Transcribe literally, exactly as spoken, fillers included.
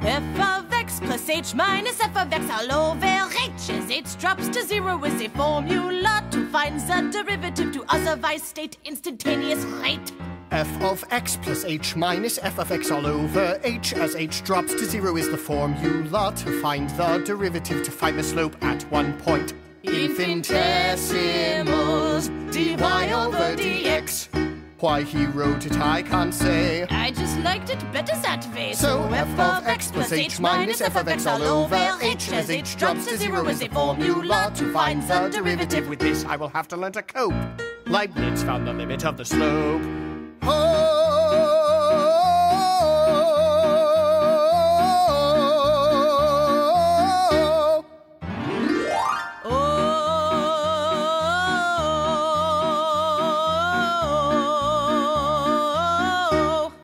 F of x plus h minus f of x all over h as h drops to zero is a formula to find the derivative to otherwise state instantaneous rate. F of x plus h minus f of x all over h as h drops to zero is the formula to find the derivative to find the slope at one point. Infinitesimals dy over dx. Why he wrote it I can't say. I just liked it better that way. So f of x plus h minus f of x all over h as h drops to zero is a formula to find the derivative. With this I will have to learn to cope. Leibniz found the limit of the slope. Oh!